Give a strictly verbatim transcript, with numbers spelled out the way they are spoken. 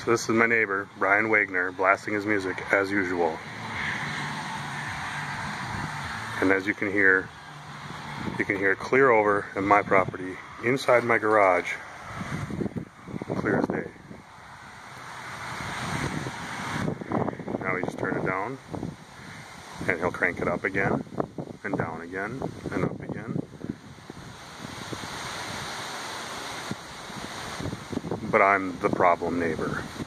So this is my neighbor, Brian Wagner, blasting his music as usual. And as you can hear, you can hear it clear over in my property, inside my garage, clear as day. Now we just turn it down, and he'll crank it up again, and down again, and up again. But I'm the problem neighbor.